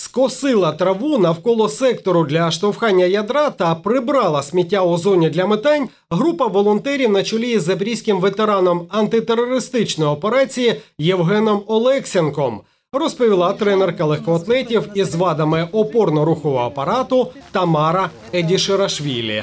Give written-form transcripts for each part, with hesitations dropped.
скосила траву навколо сектору для штовхання ядра та прибрала сміття у зоні для метань група волонтерів на чолі з запорізьким ветераном антитерористичної операції Євгеном Олексенком, розповіла тренерка легкоатлетів із вадами опорно-рухового апарату Тамара Едішерашвілі.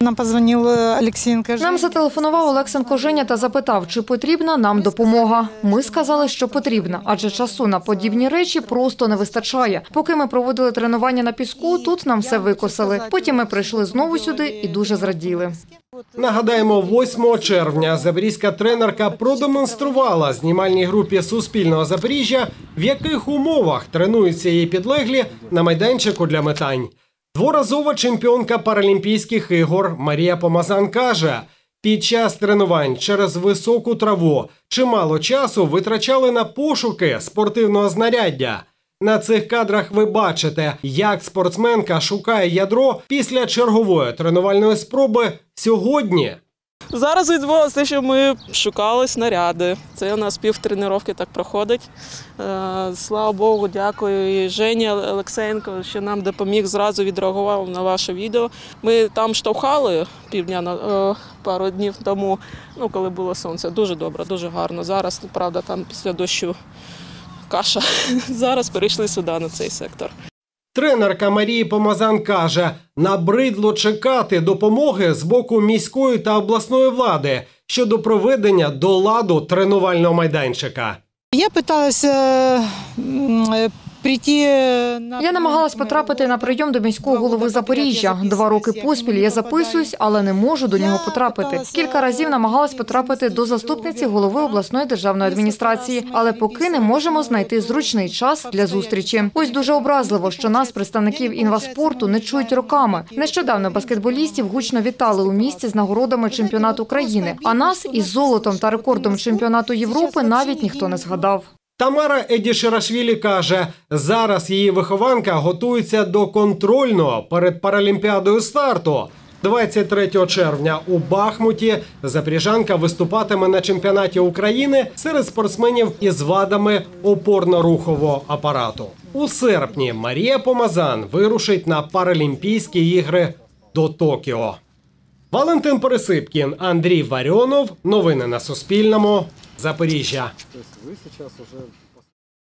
Нам зателефонував Олексенко Женя та запитав, чи потрібна нам допомога. Ми сказали, що потрібна, адже часу на подібні речі просто не вистачає. Поки ми проводили тренування на піску, тут нам все викосили. Потім ми прийшли знову сюди і дуже зраділи. Нагадаємо, 8 червня запорізька тренерка продемонструвала знімальній групі Суспільного Запоріжжя, в яких умовах тренуються її підлеглі на майданчику для метань. Дворазова чемпіонка Паралімпійських ігор Марія Помазан каже, під час тренувань через високу траву чимало часу витрачали на пошуки спортивного знаряддя. На цих кадрах ви бачите, як спортсменка шукає ядро після чергової тренувальної спроби сьогодні. Зараз відбулося те, що ми шукали снаряди. Це у нас півтренування так проходить. Слава Богу, дякую і Жені Олексєнко, що нам допоміг, зразу відреагував на ваше відео. Ми там штовхали півдня, пару днів тому, коли було сонце. Дуже добре, дуже гарно. Зараз, правда, там після дощу каша. Зараз перейшли сюди, на цей сектор. Тренерка Марії Помазан каже, набридло чекати допомоги з боку міської та обласної влади щодо проведення до ладу тренувального майданчика. Я намагалася Я намагалась потрапити на прийом до міського голови Запоріжжя. 2 роки поспіль я записуюсь, але не можу до нього потрапити. Кілька разів намагалась потрапити до заступниці голови обласної державної адміністрації, але поки не можемо знайти зручний час для зустрічі. Ось дуже образливо, що нас, представників інваспорту, не чують роками. Нещодавно баскетболістів гучно вітали у місті з нагородами чемпіонату країни, а нас із золотом та рекордом чемпіонату Європи навіть ніхто не згадав. Тамара Едішерашвілі каже, зараз її вихованка готується до контрольного перед Паралімпіадою старту. 23 червня у Бахмуті запоріжанка виступатиме на чемпіонаті України серед спортсменів із вадами опорно-рухового апарату. У серпні Марія Помазан вирушить на Паралімпійські ігри до Токіо. Валентин Пересипкін, Андрій Варіонов. Новини на Суспільному. Запоріжжя.